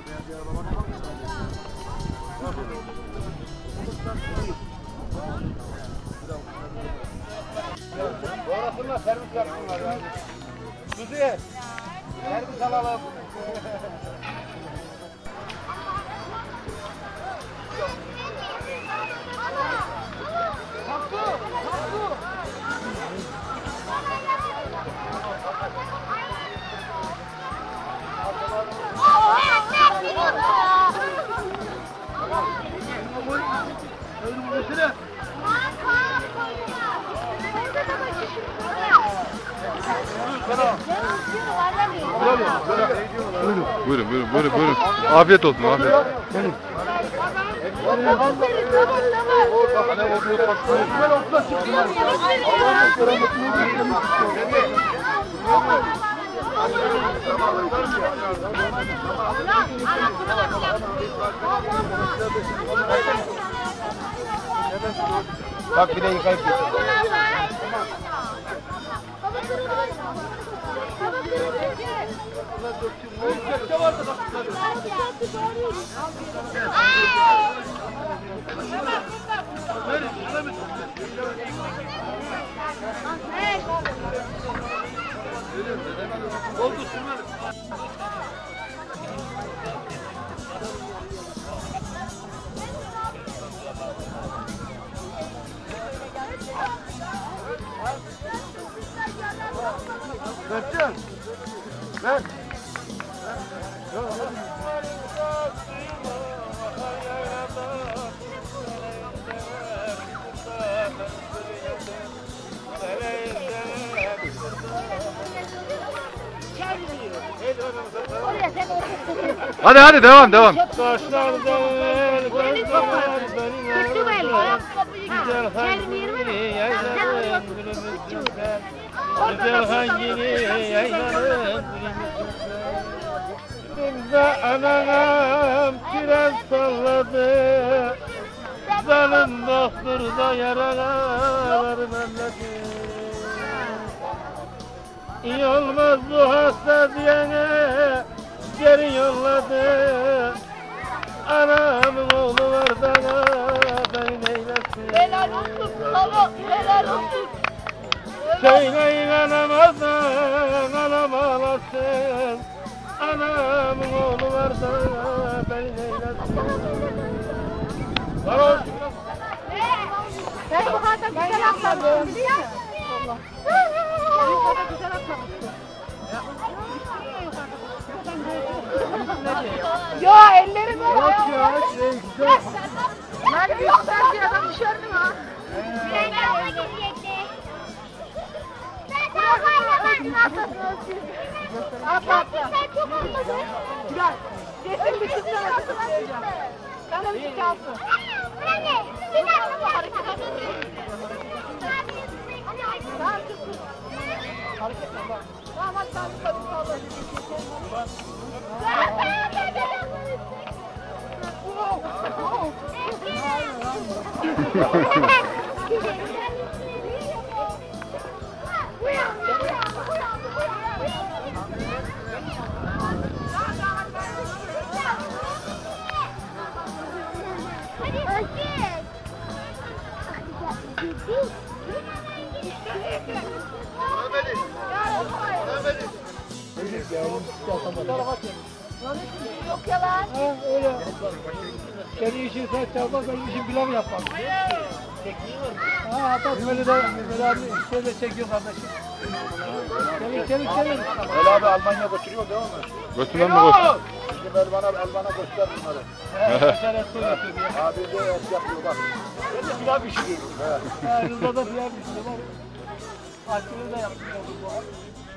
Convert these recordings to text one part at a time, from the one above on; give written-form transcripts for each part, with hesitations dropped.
Sonrasında servis yapsınlar ya. Suzi'ye servis alalım. Buyurun. Afiyet olsun, afiyet. Bak bir de yıkayıp getir. Berkcan, ver. Hadi devam. Güzel hangini yaylanın Bunda anam kiraz salladı Zalim doktor da yaralar melleti İyi olmaz bu hasta diyene geri yolladı Anamın oğlu var da beni neylesin Helal olsun baba, helal olsun. Söyleyin anamazdan anam ağlasın Anamın oğlu var da beni neylesin Varoş Ben bu kadar güzel atladım biliyor musun? Allah. Ben bu kadar güzel atlamıştım. Ya ellerim var. Yok ya güzel Ben bir yoktan adam düşürdüm ha. Atla. Sen çok olmadı. Gel. Sesim bir kızdan atlayacağım. Canım bir kalsın. Anne, bir dakika bu hareket edin. Tamam kızım. Hareket et bak. Tamam hadi sen bir kadın kaldır. Yok yalan. Öyle. Senin işin sen çalmak, benim işim pilav yapmak. Ha hatta böyle de abi şöyle çekiyor kardeşim. Gelin. Öyle abi Almanya götürüyor değil mi? Götüren mi boş? Şimdi Alman'a göster bunları. Abi de yapıyor bak. Ben de pilav pişiriyorum. Ha, Rıza da pilav pişiriyor bak. Açını da yapıyor bu abi.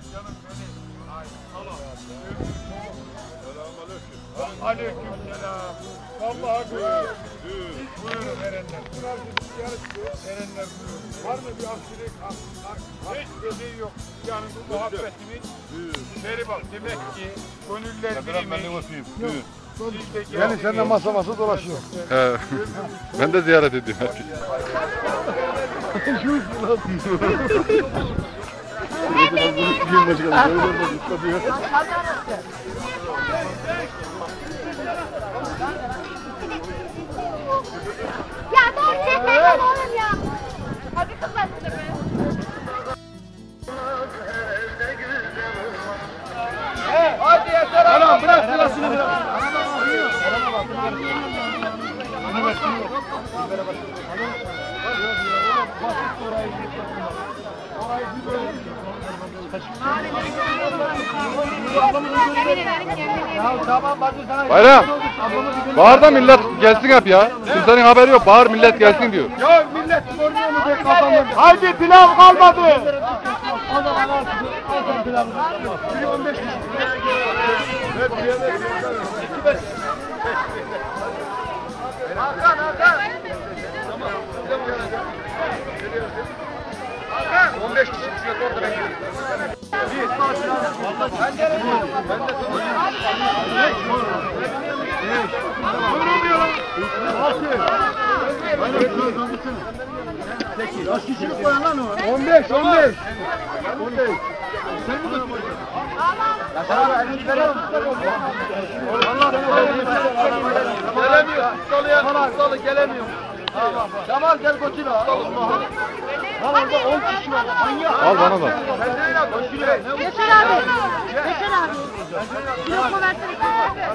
Aleykümselam. Vallahi buyurun erenler. Erenler var mı bir aksilik? Hiçbir şey yok. Yani bu muhabbetimin beri bak demek ki gönüller birimi. Yani sen de masa dolaşıyor. He. Ben de ziyaret ediyorum. oğlum ya. Hadi kızlar size be. Hadi yeter. Tamam bırak sırasını bırak. Bayram. Bağır da millet gelsin hep ya. Kimsenin haberi yok. Bağır millet gelsin diyor. Ya millet görmüyor mu be kafamı? Haydi pilav kalmadı. O zaman al sen pilavı. 15 kişi. Hakan. Tamam. 15 kişi düşüyor orada bekliyorum. Kaç kişilik koyan lan o? 15. Sen mi tutuyorsun? Yaşar abi elini veriyor musun? Gelemiyor. Ustalı gelemiyor. Tamam gel koçuna. Al orada 10 kişi var. Al bana da. Yaşar abi. Yaşar abi. Lokma versene.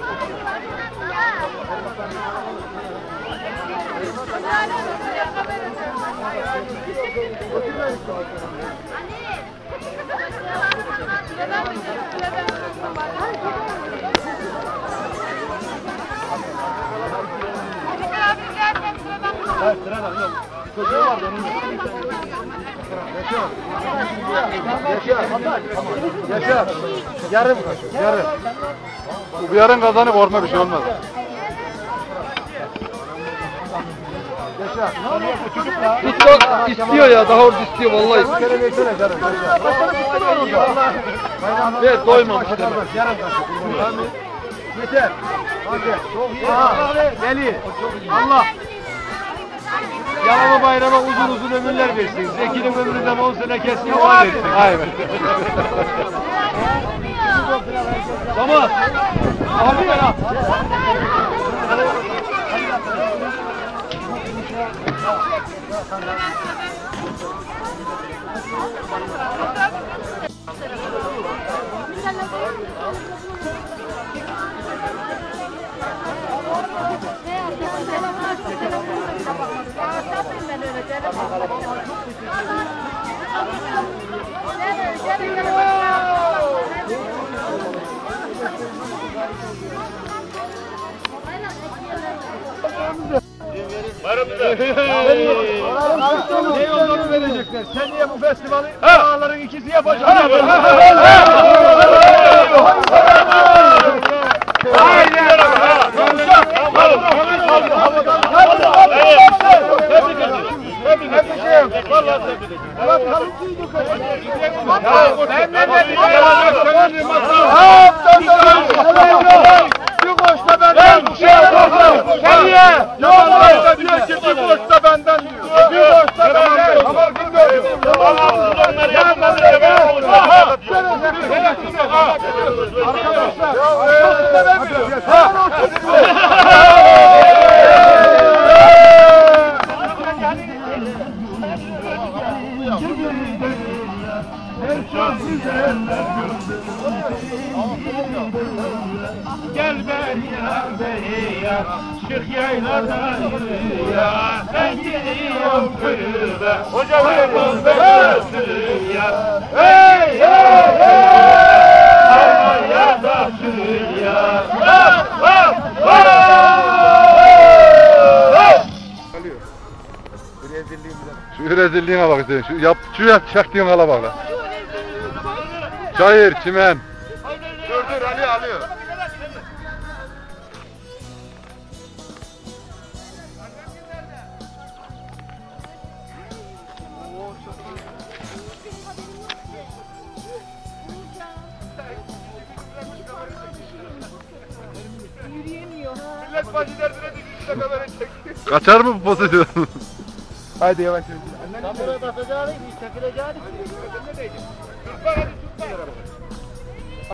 Çocuğu vardı onun. Yaşar. Yarım kaşık. Yarım. Bu yarın kazanıp orma bir şey olmaz. Yaşar. İstiyor ya, daha orada istiyor vallahi. Bir kere versene canım. Evet, doymam işte. Yarım kaşık. Yeter. Hadi. Deli. Allah. Yalama bayrama uzun ömürler versin. Zeki'nin ömründen 10 sene keskin var versin. Aynen. Tamam. Abi ya. Ne yolları verecekler? Sen niye bu festivali dağların ikisi yapacaksın? Bir koşta benden bir şey yapalım. Nereye? Yollarda diyor ki bir koşta benden diyor. Bir koşta benden. Tamam kim gördü? Arkadaşlar. Çok sevemiyor. Gel ben ya, çık yayladan ya, ben gidiyorum köyüme, hocam ya, hey hey hey, ya da ya, Şu rezilliğine bak sen. Şu çaktığın hala bak lan. Çayır, çimen. Dur Ali alıyor. Millet başı derdine düşmüşse kamera çek. Kaçar mı bu pozisyon? Haydi yavaş yavaş. Sen buraya basacaksın, çekileceğin. Tutma hadi tutma.